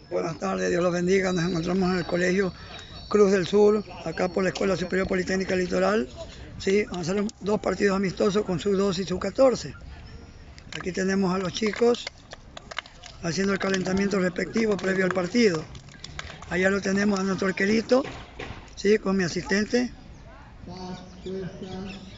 Buenas tardes, Dios los bendiga. Nos encontramos en el Colegio Cruz del Sur, acá por la Escuela Superior Politécnica Litoral. ¿Sí? Vamos a hacer dos partidos amistosos con sub-12 y sub-14. Aquí tenemos a los chicos haciendo el calentamiento respectivo previo al partido. Allá lo tenemos a nuestro arquerito, ¿sí? Con mi asistente.